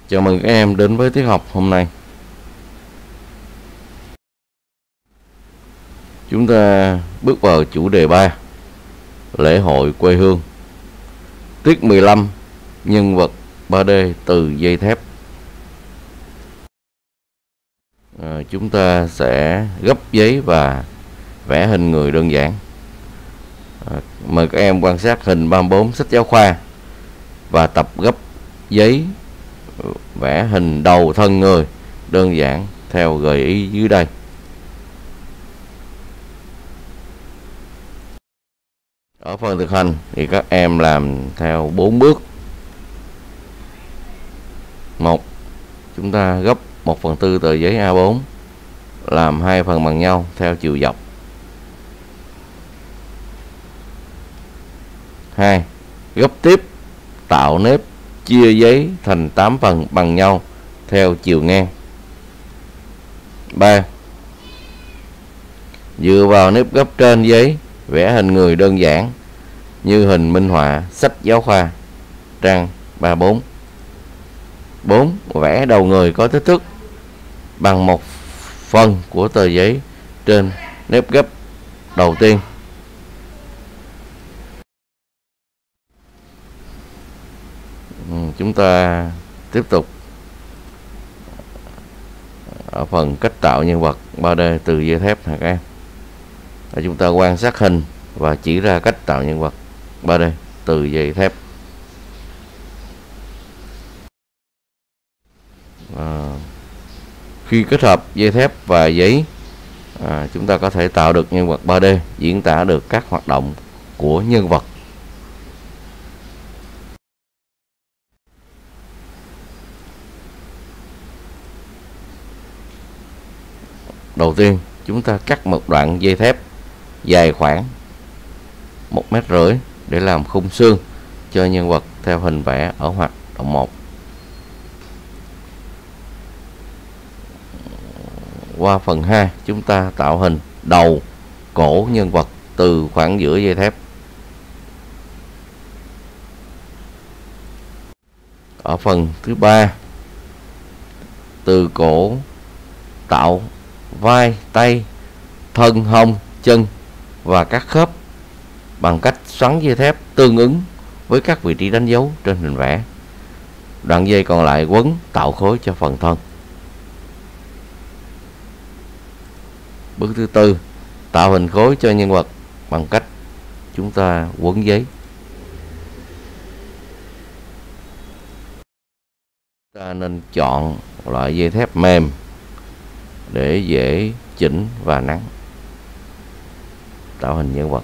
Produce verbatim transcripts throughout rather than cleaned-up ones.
Chào mừng các em đến với tiết học hôm nay. Chúng ta bước vào chủ đề ba, lễ hội quê hương. Tiết mười lăm, nhân vật ba D từ dây thép. À, chúng ta sẽ gấp giấy và vẽ hình người đơn giản. À, mời các em quan sát hình ba mươi bốn sách giáo khoa và tập gấp giấy vẽ hình đầu thân người đơn giản theo gợi ý dưới đây. Ở phần thực hành thì các em làm theo bốn bước. Một, chúng ta gấp một phần tư tờ giấy A bốn, làm hai phần bằng nhau theo chiều dọc. Hai, gấp tiếp, tạo nếp, chia giấy thành tám phần bằng nhau theo chiều ngang. Ba, dựa vào nếp gấp trên giấy vẽ hình người đơn giản như hình minh họa sách giáo khoa trang ba mươi bốn. Bốn, vẽ đầu người có kích thước bằng một phần của tờ giấy trên nếp gấp đầu tiên. Chúng ta tiếp tục ở phần cách tạo nhân vật ba D từ dây thép các em. Để chúng ta quan sát hình và chỉ ra cách tạo nhân vật ba D từ dây thép. À, khi kết hợp dây thép và giấy, à, chúng ta có thể tạo được nhân vật ba D diễn tả được các hoạt động của nhân vật. Đầu tiên, chúng ta cắt một đoạn dây thép dài khoảng một mét rưỡi để làm khung xương cho nhân vật theo hình vẽ ở hoạt động một. Qua phần hai, chúng ta tạo hình đầu, cổ nhân vật từ khoảng giữa dây thép. Ở phần thứ ba, từ cổ tạo vai, tay, thân, hông, chân và các khớp bằng cách xoắn dây thép tương ứng với các vị trí đánh dấu trên hình vẽ. Đoạn dây còn lại quấn tạo khối cho phần thân. Bước thứ tư, tạo hình khối cho nhân vật bằng cách chúng ta quấn giấy. Ta nên chọn loại dây thép mềm để dễ chỉnh và nắn. Tạo hình nhân vật.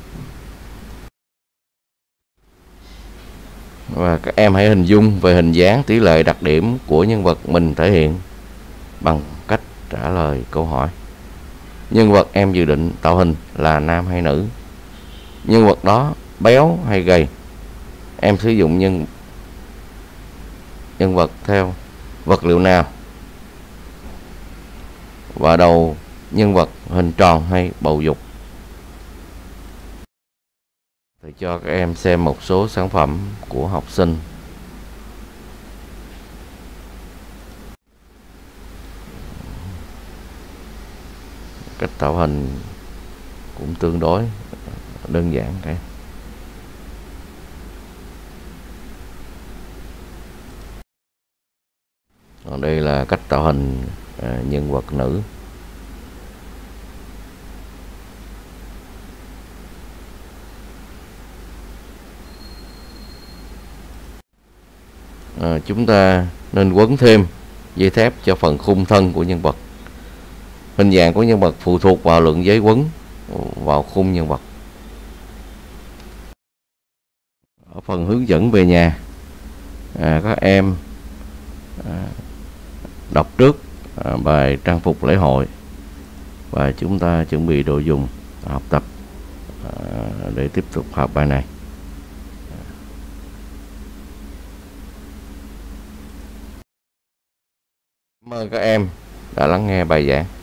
Và các em hãy hình dung về hình dáng, tỷ lệ, đặc điểm của nhân vật mình thể hiện bằng cách trả lời câu hỏi. Nhân vật em dự định tạo hình là nam hay nữ? Nhân vật đó béo hay gầy? Em sử dụng nhân nhân vật theo vật liệu nào? Và đầu nhân vật hình tròn hay bầu dục? Thầy cho các em xem một số sản phẩm của học sinh. Cách tạo hình cũng tương đối đơn giản các em. Còn đây là cách tạo hình à, nhân vật nữ. À, chúng ta nên quấn thêm dây thép cho phần khung thân của nhân vật. Hình dạng của nhân vật phụ thuộc vào lượng giấy quấn vào khung nhân vật. Ở phần hướng dẫn về nhà, à, các em à, đọc trước à, bài trang phục lễ hội và chúng ta chuẩn bị đồ dùng học tập à, để tiếp tục học bài này. Cảm ơn các em đã lắng nghe bài giảng.